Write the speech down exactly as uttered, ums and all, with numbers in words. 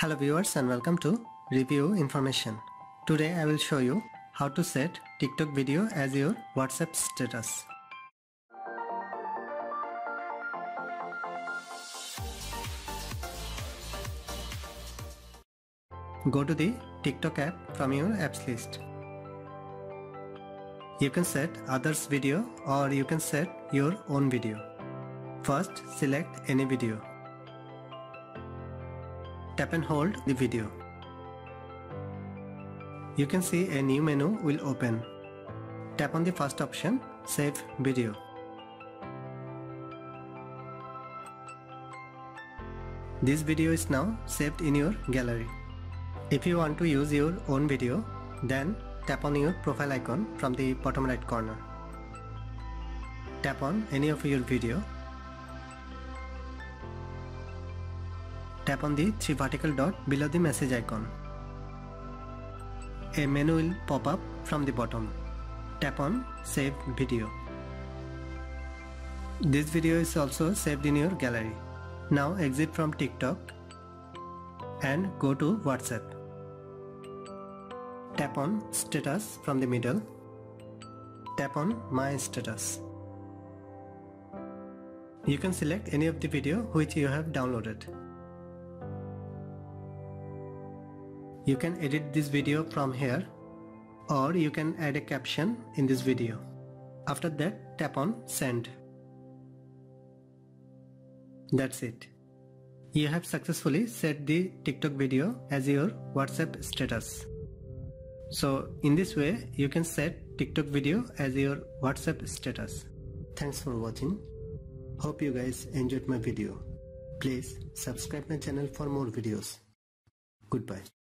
Hello viewers and welcome to Review Information. Today I will show you how to set TikTok video as your WhatsApp status. Go to the TikTok app from your apps list. You can set others video or you can set your own video. First, select any video. Tap and hold the video. You can see a new menu will open. Tap on the first option, Save Video. This video is now saved in your gallery. If you want to use your own video, then tap on your profile icon from the bottom right corner. Tap on any of your video. Tap on the three vertical dot below the message icon. A menu will pop up from the bottom. Tap on Save Video. This video is also saved in your gallery. Now exit from TikTok and go to WhatsApp. Tap on Status from the middle. Tap on My Status. You can select any of the video which you have downloaded. You can edit this video from here, or you can add a caption in this video. After that, tap on Send. That's it. You have successfully set the TikTok video as your WhatsApp status. So in this way, you can set TikTok video as your WhatsApp status. Thanks for watching. Hope you guys enjoyed my video. Please subscribe my channel for more videos. Goodbye.